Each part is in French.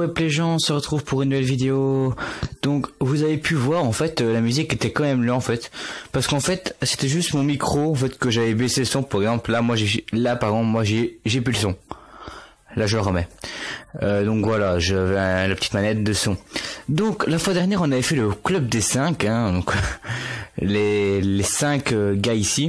web les gens, on se retrouve pour une nouvelle vidéo. Donc vous avez pu voir en fait la musique était quand même là en fait, parce qu'en fait c'était juste mon micro en fait que j'avais baissé le son. Par exemple là j'ai plus le son. Là je le remets. Donc voilà, j'avais la petite manette de son. Donc la fois dernière on avait fait le club des 5 hein, donc les 5 gars ici.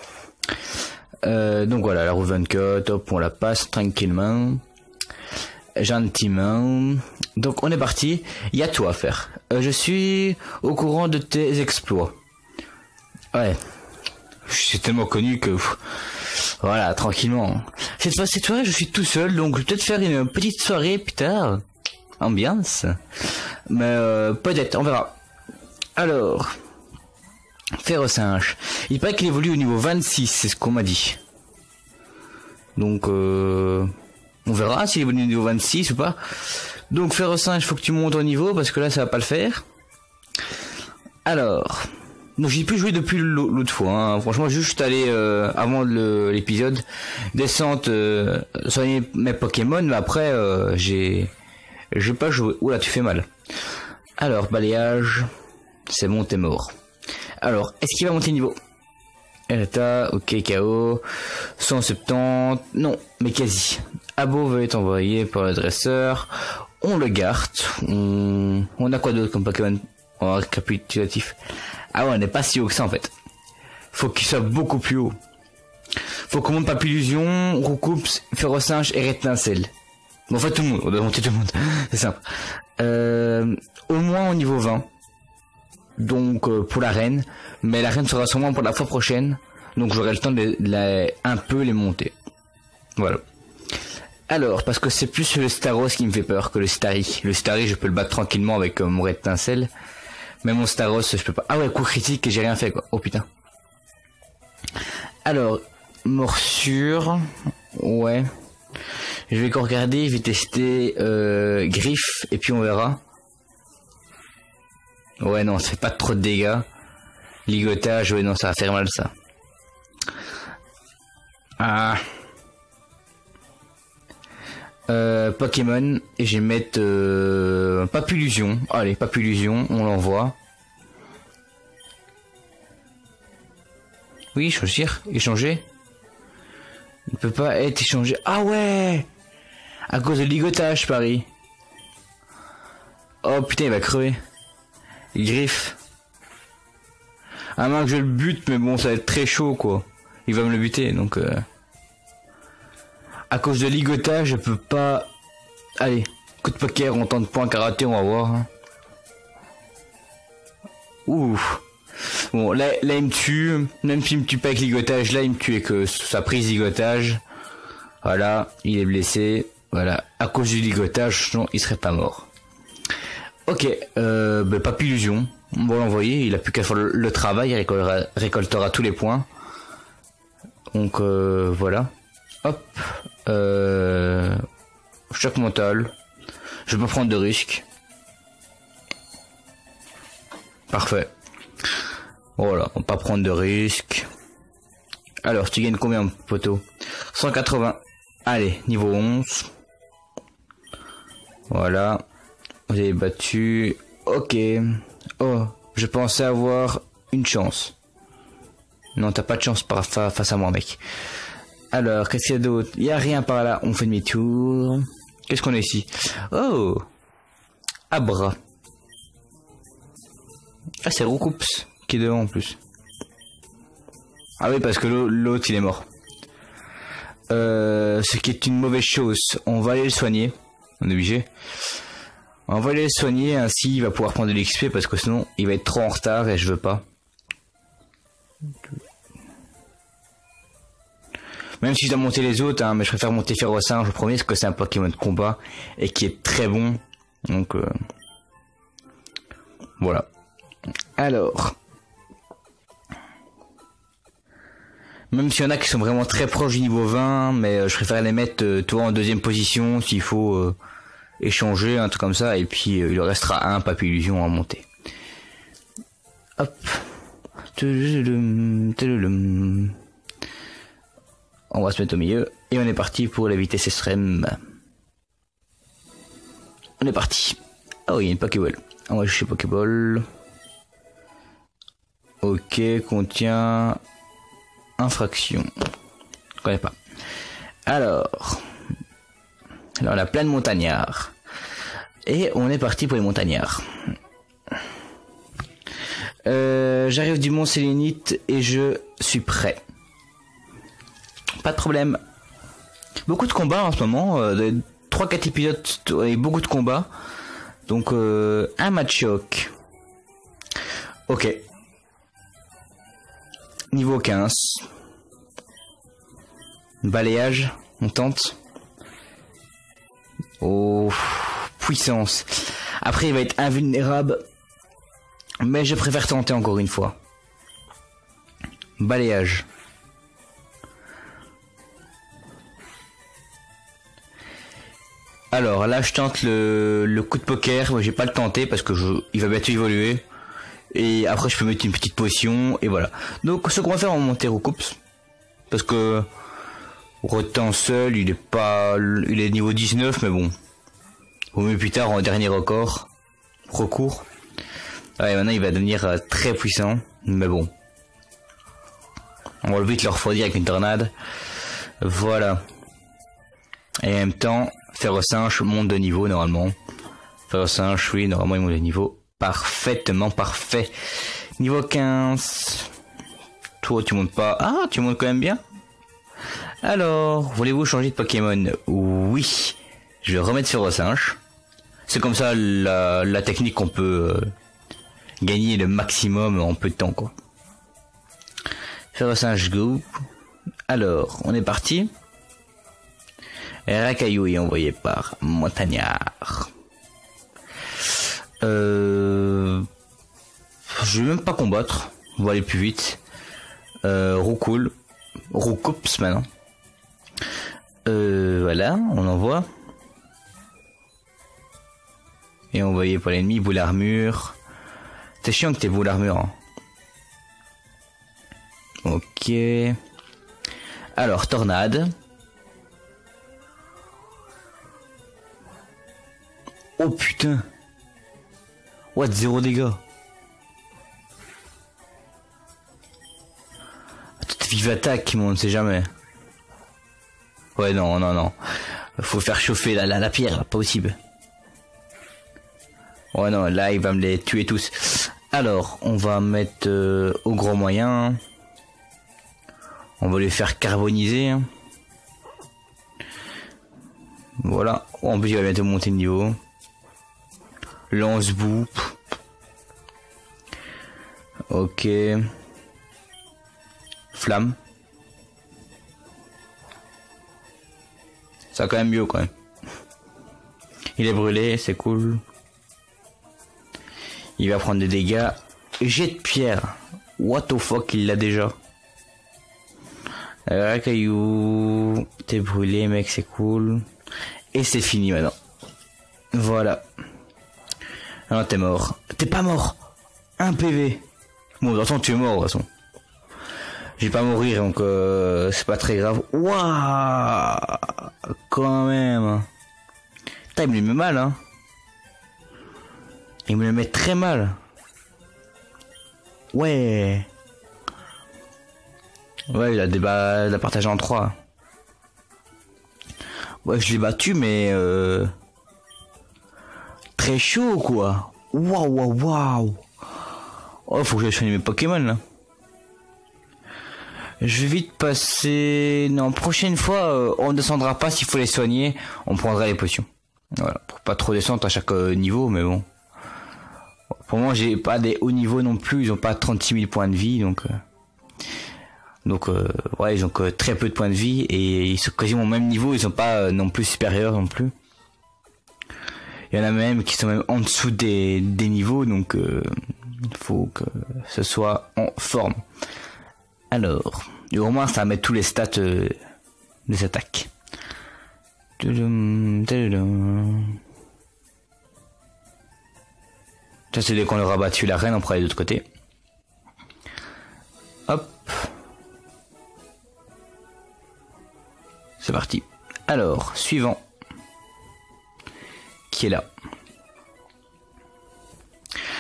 Donc voilà, la route 24, hop, on la passe tranquillement, gentiment. Donc on est parti, il y a tout à faire. Je suis au courant de tes exploits. Ouais, je suis tellement connu que voilà, tranquillement. Cette soirée je suis tout seul, donc je vais peut-être faire une petite soirée plus tard. Ambiance. Mais peut-être, on verra. Alors, Férocinge. Il paraît qu'il évolue au niveau 26, c'est ce qu'on m'a dit. Donc on verra s'il évolue au niveau 26 ou pas. Donc Férocinge, faut que tu montes au niveau parce que là ça va pas le faire. Alors, donc j'ai pu jouer depuis l'autre fois. Hein. Franchement, juste aller avant l'épisode descente soigner mes Pokémon, mais après j'ai pas joué. Oula, tu fais mal. Alors balayage, c'est bon, t'es mort. Alors, est-ce qu'il va monter niveau? État, ok, KO, 170, non, mais quasi. Abo veut être envoyé par le dresseur, on le garde, on a quoi d'autre comme Pokémon en récapitulatif? Ah ouais, on n'est pas si haut que ça en fait. Faut qu'il soit beaucoup plus haut. Faut qu'on monte Papillusion, Roucoups, Férocinge et Rétincelle. Bon, en fait tout le monde, on doit monter tout le monde, c'est simple. Au moins au niveau 20. Donc pour la reine, mais la reine sera sûrement pour la fois prochaine, donc j'aurai le temps de un peu les monter. Voilà. Alors, parce que c'est plus le Staros qui me fait peur que le Starry. Le Starry, je peux le battre tranquillement avec mon Rétincelle, mais mon Staros, je peux pas. Ah ouais, coup critique et j'ai rien fait quoi. Oh putain. Alors, morsure, ouais. Je vais encore regarder, je vais tester griffe et puis on verra. Ouais non, ça fait pas trop de dégâts. Ligotage, ouais non, ça va faire mal ça. Ah. Pokémon, et je vais mettre Papillusion. Allez, Papillusion, on l'envoie. Oui, choisir, échanger. Il peut pas être échangé. Ah ouais, à cause de ligotage, Paris. Oh putain, il va crever. Il griffe. À moins que je le bute, mais bon, ça va être très chaud, quoi. Il va me le buter, donc... À cause de ligotage, je peux pas... Allez, coup de poker, on tente point karaté, on va voir. Hein. Ouf. Bon, là, il me tue. Même s'il me tue pas avec ligotage, là, il me tue avec sa prise ligotage. Voilà, il est blessé. Voilà, à cause du ligotage, sinon, il serait pas mort. Ok, Papillusion, on va l'envoyer, il a plus qu'à faire le travail, il récoltera tous les points. Donc voilà. Hop, choc mental, je peux prendre de risques. Parfait. Voilà, on va pas prendre de risques. Alors, tu gagnes combien, poteau? 180. Allez, niveau 11. Voilà. Vous avez battu. Ok. Oh, je pensais avoir une chance. Non, t'as pas de chance face à moi, mec. Alors, qu'est-ce qu'il y a d'autre? Il y a rien par là. On fait demi-tour. Qu'est-ce qu'on a ici? Oh, Abra. Ah, c'est Roucoups qui est devant en plus. Ah oui, parce que l'autre il est mort. Ce qui est une mauvaise chose. On va aller le soigner. On est obligé. On va aller le soigner, ainsi il va pouvoir prendre de l'XP parce que sinon il va être trop en retard et je veux pas. Même si je dois monter les autres, hein, mais je préfère monter Férocinge, je promets, parce que c'est un Pokémon de combat et qui est très bon. Donc voilà. Alors, même s'il y en a qui sont vraiment très proches du niveau 20, mais je préfère les mettre toi en deuxième position s'il faut échanger, un truc comme ça, et puis il restera un Papillusion à monter. Hop. On va se mettre au milieu et on est parti pour la vitesse extrême. On est parti. Ah oui, il y a une Pokéball. On va chercher Pokéball. Ok, contient infraction. Je connais pas. Alors, on a plein de montagnards. Et on est parti pour les montagnards. J'arrive du Mont Sélénite et je suis prêt. Pas de problème. Beaucoup de combats en ce moment. 3-4 épisodes et beaucoup de combats. Donc un match choc. Ok. Niveau 15. Balayage. On tente. Oh, puissance. Après il va être invulnérable. Mais je préfère tenter encore une fois. Balayage. Alors là je tente le coup de poker. Moi j'ai pas le tenter parce que il va bientôt évoluer. Et après je peux mettre une petite potion. Et voilà. Donc ce qu'on va faire, on va monter Roucoups. Parce que Rotan seul il est niveau 19. Mais bon. Au mieux plus tard en dernier recours. Ouais, maintenant il va devenir très puissant. Mais bon. On va vite le refroidir avec une tornade. Voilà. Et en même temps, Férocinge monte de niveau normalement. Férocinge, oui, normalement il monte de niveau. Parfaitement parfait. Niveau 15. Toi tu montes pas. Ah, tu montes quand même bien. Alors, voulez-vous changer de Pokémon? Oui. Je vais remettre Férocinge. C'est comme ça la technique qu'on peut gagner le maximum en peu de temps, quoi. Férocinge go. Alors, on est parti. Racaillou est envoyé par Montagnard. Je vais même pas combattre. On va aller plus vite. Roucoule. Roucoups maintenant. Voilà, on envoie. Et envoyé par l'ennemi, boule armure. C'est chiant que t'aies boule armure. Hein. Ok. Alors, tornade. Oh putain. What, 0 dégâts. Vive attaque, on ne sait jamais. Ouais, non. Faut faire chauffer la pierre, pas possible. Ouais, non, là, il va me les tuer tous. Alors, on va mettre au gros moyen. On va les faire carboniser. Voilà. Oh, en plus, il va bientôt monter de niveau. Lance-boue. Ok. Flamme. Ça a quand même mieux quand même. Il est brûlé, c'est cool. Il va prendre des dégâts. Jet de pierre. What the fuck, il l'a déjà. Caillou. T'es brûlé mec, c'est cool. Et c'est fini maintenant. Voilà. Non, t'es mort. T'es pas mort. Un PV. Bon, de toute façon, tu es mort, de toute façon. Je vais pas mourir, donc c'est pas très grave. Waouh, quand même. Putain, il me le met mal, hein. Il me le met très mal. Ouais. Ouais, il a partagé en 3. Ouais, je l'ai battu, mais très chaud, quoi. Waouh. Oh, faut que j'aille soigner mes Pokémon, là. Je vais vite passer... Non, prochaine fois, on descendra pas s'il faut les soigner. On prendra les potions. Voilà, pour pas trop descendre à chaque niveau, mais bon. Pour moi, j'ai pas des hauts niveaux non plus. Ils ont pas 36 000 points de vie, donc... ouais, ils ont que très peu de points de vie. Et ils sont quasiment au même niveau. Ils sont pas non plus supérieurs non plus. Il y en a même qui sont même en dessous des niveaux, donc... il faut que ce soit en forme. Alors, au moins ça va mettre tous les stats des attaques. Ça c'est dès qu'on aura battu la reine, on pourra aller de l'autre côté. Hop. C'est parti. Alors, suivant. Qui est là.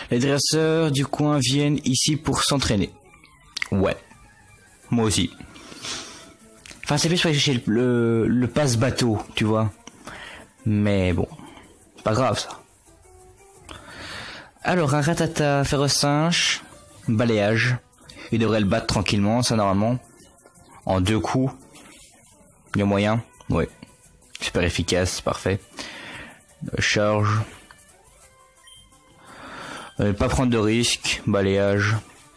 Les dresseurs du coin viennent ici pour s'entraîner. Ouais. Moi aussi. Enfin, c'est plus pour aller chercher le passe-bateau, tu vois. Mais bon. Pas grave, ça. Alors, un ratata férocinge. Balayage. Il devrait le battre tranquillement, ça, normalement. En 2 coups. Il y a moyen. Oui. Super efficace, parfait. Charge. Pas prendre de risque. Balayage.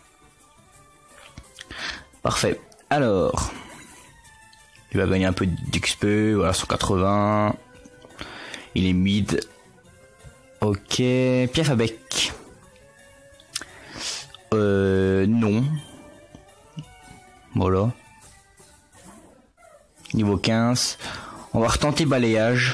Parfait. Alors. Il va gagner un peu d'XP. Voilà, 180. Il est mid. Ok. Piaf à bec. Non. Voilà. Niveau 15. On va retenter balayage.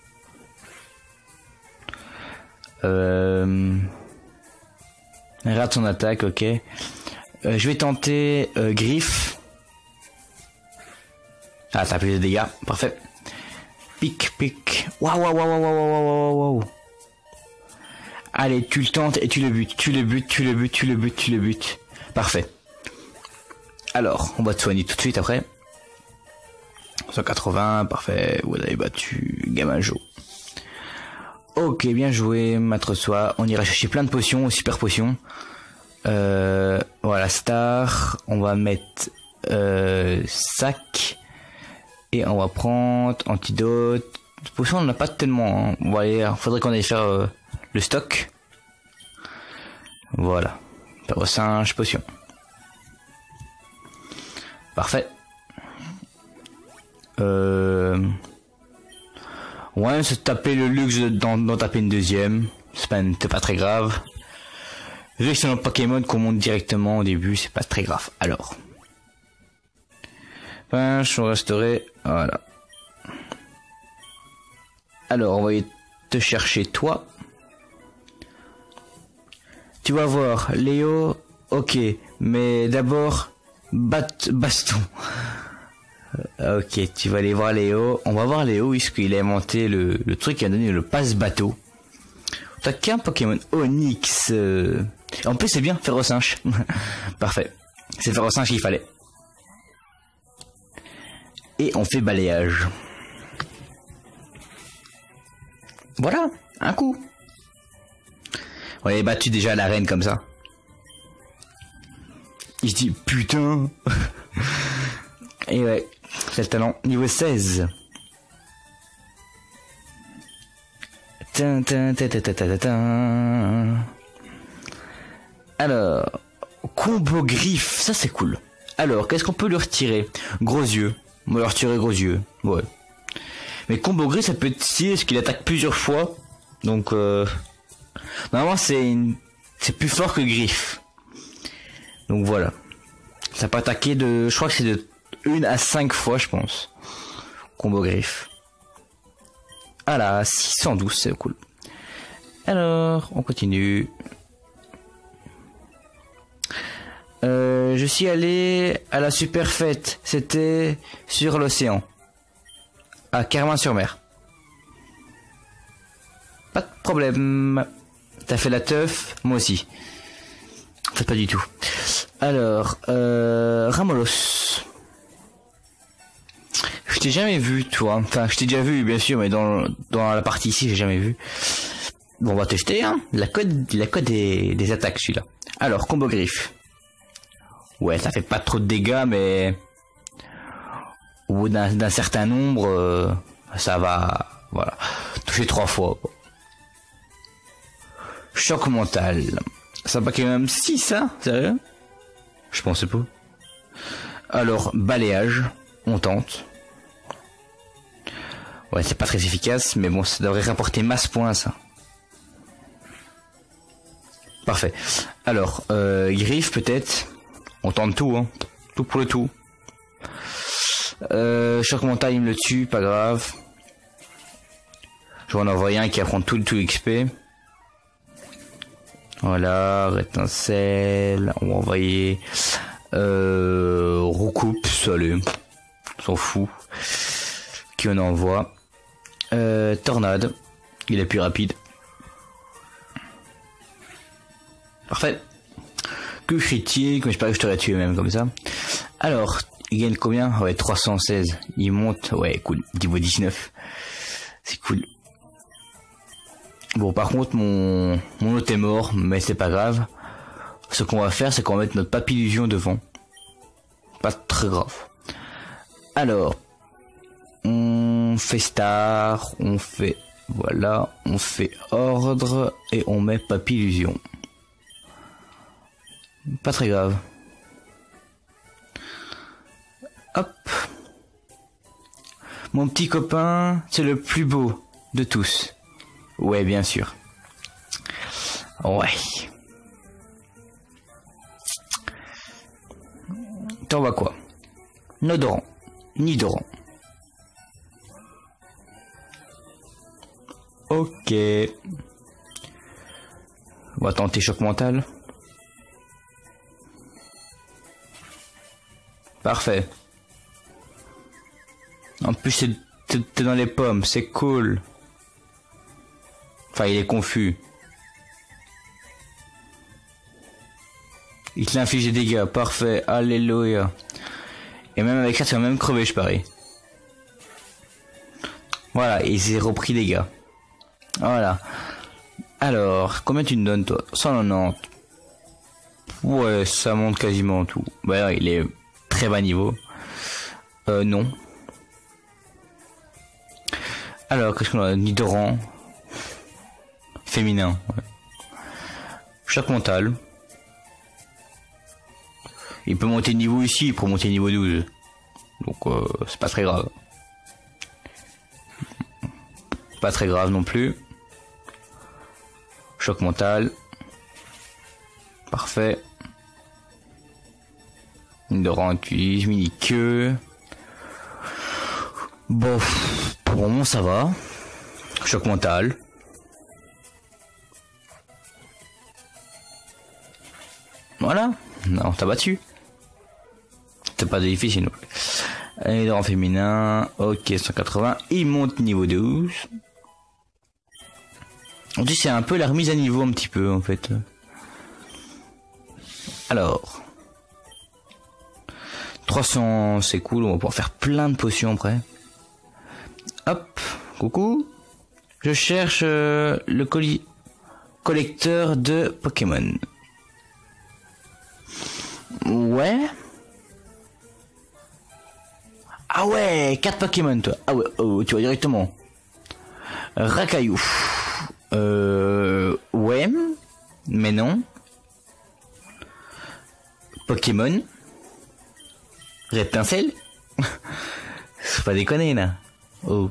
Rate son attaque, ok. Je vais tenter griffe. Ah, ça a plus de dégâts, parfait. Pic, pic. Waouh, waouh, waouh, waouh, waouh, waouh, waouh. Allez, tu le tentes et tu le butes, tu le butes, tu le butes, tu le butes, tu le butes. Parfait. Alors, on va te soigner tout de suite après. 180, parfait. Vous avez battu Gamin Joe. Ok, bien joué, Maître Soi. On ira chercher plein de potions, super potions. Voilà, star. On va mettre sac. Et on va prendre antidote. Potions, on n'en a pas tellement. Hein. On va aller, faudrait qu'on aille faire le stock. Voilà. Singe, potion. Parfait. Ouais, se taper le luxe d'en taper une deuxième. C'est pas très grave. Vu que c'est un Pokémon qu'on monte directement au début, c'est pas très grave. Alors. Pinche, on resterait. Voilà. Alors, on va te chercher toi. Tu vas voir, Léo, ok. Mais d'abord, baston. Ok, tu vas aller voir Léo. On va voir Léo, puisqu'il a inventé le truc qui a donné le passe-bateau. T'as qu'un Pokémon Onyx. En plus, c'est bien, Férocinge. Parfait. C'est Férocinge qu'il fallait. Et on fait balayage. Voilà, un coup. On avait battu déjà la reine comme ça. Il se dit, putain. Et ouais, c'est le talent. Niveau 16. Alors, combo griffe, ça c'est cool. Alors, qu'est-ce qu'on peut lui retirer? Gros yeux. On va lui retirer gros yeux. Ouais. Mais combo griffe, ça peut être stylé parce qu'il attaque plusieurs fois. Donc, normalement, c'est plus fort que griffe. Donc voilà. Ça peut attaquer je crois que c'est de 1 à 5 fois, je pense. Combo griffe. Ah là, 612, c'est cool. Alors, on continue. Je suis allé à la super fête. C'était sur l'océan. À Carmin-sur-Mer. Pas de problème. T'as fait la teuf, moi aussi. Fait pas du tout. Alors, Ramolos. Je t'ai jamais vu, toi. Enfin, je t'ai déjà vu, bien sûr, mais dans la partie ici, j'ai jamais vu. Bon, on va tester, hein. La code des attaques, celui-là. Alors, combo griffe. Ouais, ça fait pas trop de dégâts, mais au bout d'un certain nombre, ça va, voilà, toucher 3 fois. Choc mental. Ça va quand même 6, hein, sérieux? Je pensais pas. Alors, balayage, on tente. Ouais, c'est pas très efficace, mais bon, ça devrait rapporter masse points, ça. Parfait. Alors, griffe peut-être. On tente tout, hein. Tout pour le tout. Choc mental, il me le tue, pas grave. Je vais en envoyer un qui apprend tout XP. Voilà, rétincelle. On va envoyer recoupe, allez. On s'en fout. Qui on envoie. Tornade. Il est plus rapide. Parfait. Que critique, mais je parie que je t'aurais tué même comme ça. Alors, il gagne combien? Ouais, 316. Il monte, ouais, cool. Niveau 19. C'est cool. Bon, par contre, mon hôte est mort, mais c'est pas grave. Ce qu'on va faire, c'est qu'on va mettre notre papillusion devant. Pas très grave. Alors, on fait star, on fait, voilà, on fait ordre, et on met papillusion. Pas très grave. Hop. Mon petit copain, c'est le plus beau de tous. Ouais, bien sûr. Ouais. T'en vas quoi? Nodorant. Nidorant. Ok. On va tenter choc mental. Parfait. En plus, t'es dans les pommes, c'est cool. Enfin, il est confus. Il te l'inflige des dégâts, parfait, alléluia. Et même avec ça, tu vas même crever, je parie. Voilà, et il s'est repris des dégâts. Voilà. Alors, combien tu me donnes, toi? 190. Ouais, ça monte quasiment tout. Bah, il est très bas niveau. Non. Alors, qu'est-ce qu'on a? Nidorant. Féminin. Ouais. Choc mental. Il peut monter de niveau ici pour monter niveau 12. Donc, c'est pas très grave. Pas très grave non plus. Choc mental. Parfait. Nidorant utilise mini-queue. Bon, pour le moment ça va. Choc mental. Voilà. Non, t'as battu. C'est pas difficile non plus. Nidorant féminin. Ok, 180. Il monte niveau 12. On dit c'est un peu la remise à niveau un petit peu en fait. Alors. 300 c'est cool, on va pouvoir faire plein de potions après. Hop, coucou. Je cherche le collecteur de Pokémon. Ouais. Ah ouais, 4 Pokémon toi. Ah ouais, tu vois directement. Rakaillou. Ouais, mais non. Pokémon. Reptincelle. Faut pas déconner là. Oh.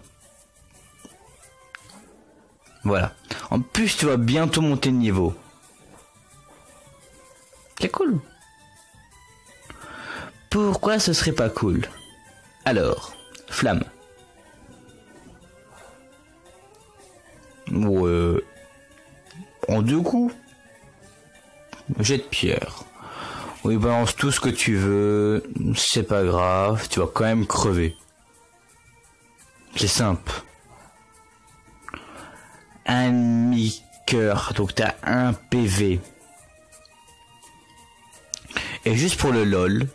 Voilà. En plus, tu vas bientôt monter de niveau. C'est cool. Pourquoi ce serait pas cool? Alors, flamme. Ouais. En 2 coups. Jet de pierre. Oui, balance tout ce que tu veux. C'est pas grave. Tu vas quand même crever. C'est simple. Un demi-cœur. Donc t'as 1 PV. Et juste pour le lol.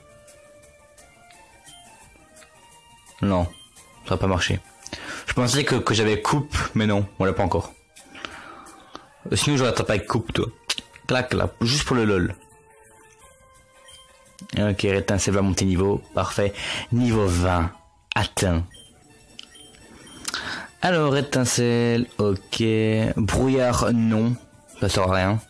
Non. Ça va pas marcher. Je pensais que j'avais coupe. Mais non. On l'a pas encore. Sinon j'aurais attrapé avec coupe toi. Clac là. Juste pour le lol. Ok, étincelle va monter niveau. Parfait. Niveau 20. Atteint. Alors, étincelle. Ok. Brouillard, non. Ça sert à rien.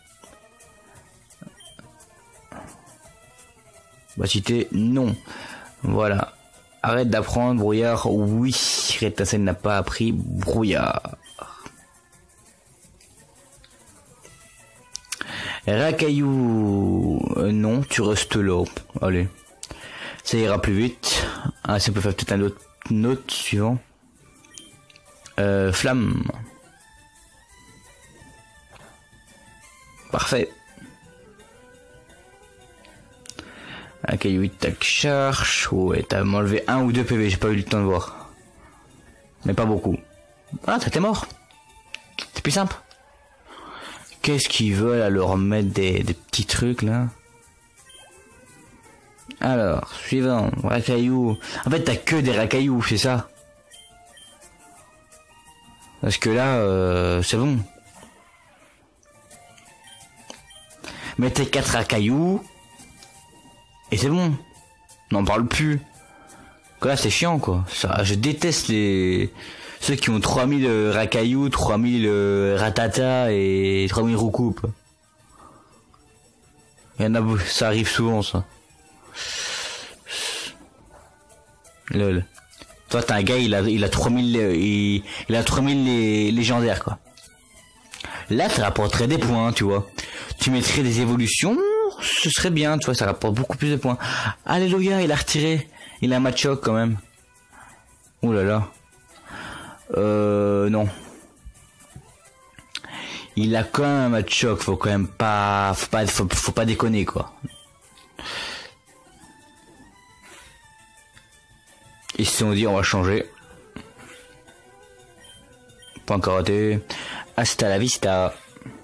Batité, non. Voilà. Arrête d'apprendre. Brouillard, oui. Étincelle n'a pas appris brouillard. Rakaillou, non, tu restes là. Allez, ça ira plus vite. Ah, ça peut faire peut-être un autre note suivant. Flamme. Parfait. Rakaillou, tac, charge. Ouais, t'as enlevé 1 ou 2 PV, j'ai pas eu le temps de voir. Mais pas beaucoup. Ah, t'es mort. C'est plus simple. Qu'est-ce qu'ils veulent à leur mettre des petits trucs là? Alors, suivant, racaillou. En fait, t'as que des racaillous, c'est ça? Parce que là, c'est bon. Mettez 4 racaillous. Et c'est bon. N'en parle plus. Que là, c'est chiant, quoi. Ça, je déteste ceux qui ont 3000 racaillous, 3000 ratata et 3000 roucoupes. Il y en a, ça arrive souvent, ça. Lol. Toi, t'as un gars, il a 3000, il a 3000 légendaires, quoi. Là, ça rapporterait des points, tu vois. Tu mettrais des évolutions, ce serait bien, tu vois, ça rapporte beaucoup plus de points. Alléluia, il a retiré. Il a un Machoc, quand même. Ouh là là. Non. Il a quand même un Machoc, faut quand même pas, faut pas déconner, quoi. Ils se sont dit on va changer. Pas encore raté. Hasta la vista.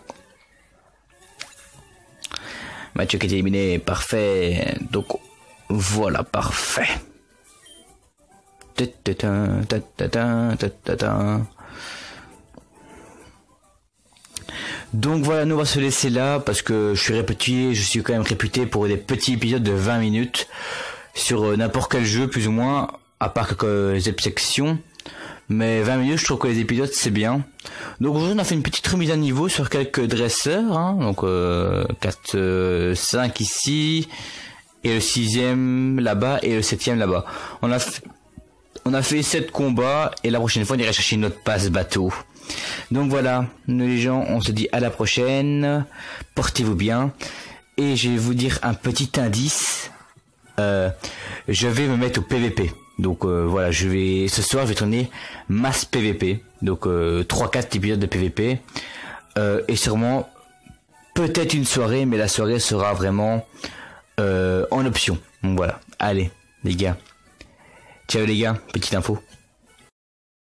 Machoc est éliminé, parfait. Donc voilà, parfait. Donc voilà, nous on va se laisser là parce que je suis quand même réputé pour des petits épisodes de 20 minutes sur n'importe quel jeu plus ou moins, à part que les sections. Mais 20 minutes, je trouve que les épisodes c'est bien. Donc aujourd'hui on a fait une petite remise à niveau sur quelques dresseurs, hein. Donc 4, 5 ici, et le 6e là-bas, et le 7e là-bas. On a fait 7 combats, et la prochaine fois on ira chercher notre passe bateau. Donc voilà, nous les gens, on se dit à la prochaine, portez-vous bien, et je vais vous dire un petit indice, je vais me mettre au PVP. Donc voilà, ce soir je vais tourner masse PVP, donc 3-4 épisodes de PVP, et sûrement peut-être une soirée, mais la soirée sera vraiment en option. Donc voilà, allez les gars, ciao les gars, petite info.